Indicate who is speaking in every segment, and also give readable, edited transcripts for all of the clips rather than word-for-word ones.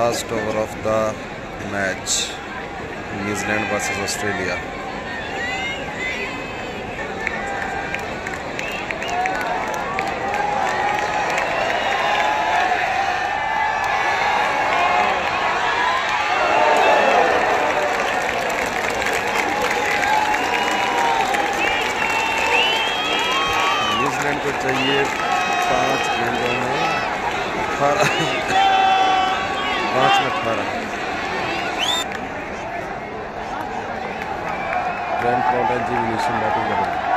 Speaker 1: Last over of the match, New Zealand versus Australia. New Zealand को चाहिए 5 गेंदों में 18 5 में 18। ग्रैंड काउंटर जी विलियमसन बैटिंग कर रहे हैं।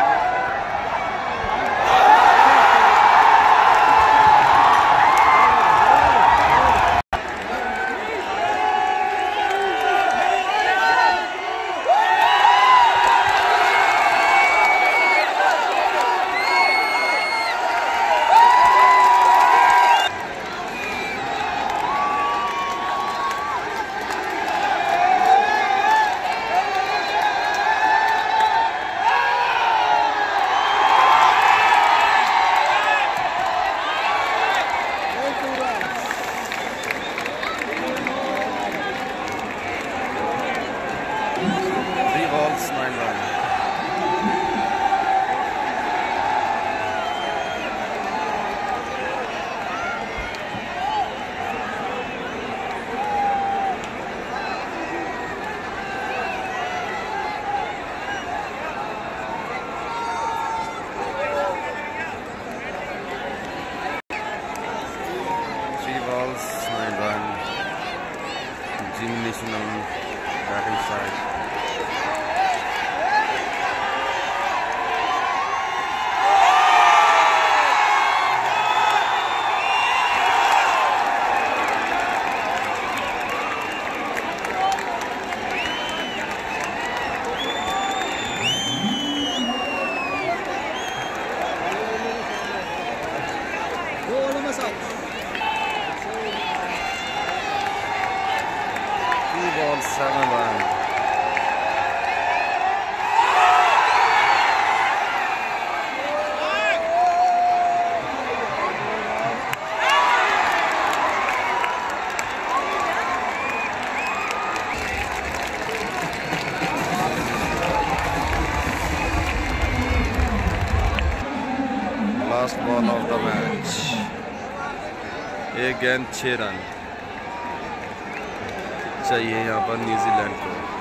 Speaker 1: Elimination on batting side. Ball 7 runs. Last ball of the match. एक गेंद 6 रन चाहिए यहाँ पर न्यूजीलैंड को।